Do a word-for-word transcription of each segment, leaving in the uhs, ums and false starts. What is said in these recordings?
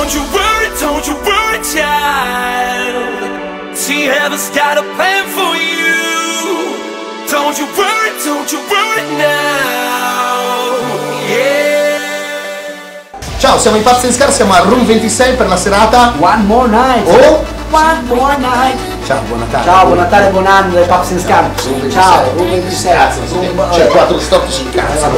Don't you worry, don't you worry, child. See, heaven's got a plan for you. Don't you worry, don't you worry now. Yeah. Ciao, siamo i Pups and Scars, siamo a Room ventisei per la serata One More Night. Oh, One More Night. ciao, buon Natale. Ciao, buon Natale e buon anno dai Pups and Scars. Ciao, Room ventisei. Cazzo, c'è quattro storti sul cazzo.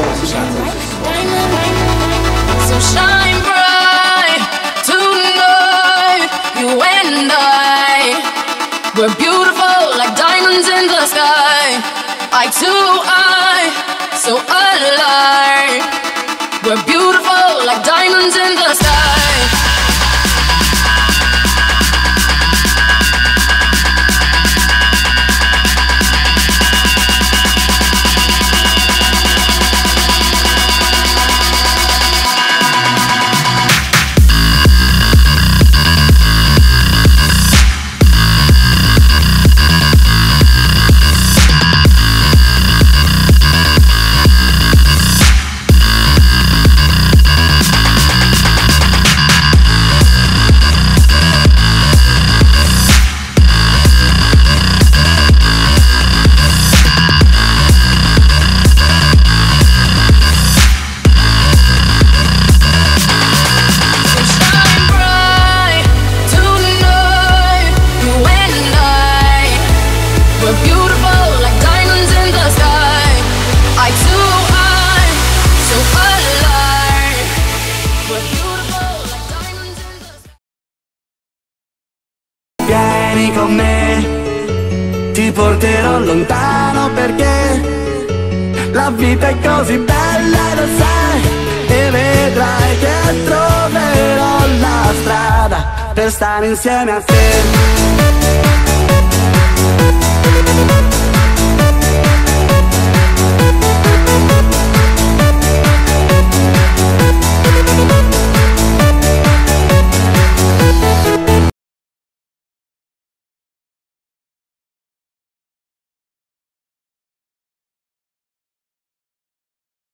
So shine bright tonight, you and I. We're beautiful like diamonds in the sky. Eye to eye, so alive. We're beautiful like diamonds in the sky. Vieni con me, ti porterò lontano perché la vita è così bella, lo sai, e vedrai che troverò la strada per stare insieme a te.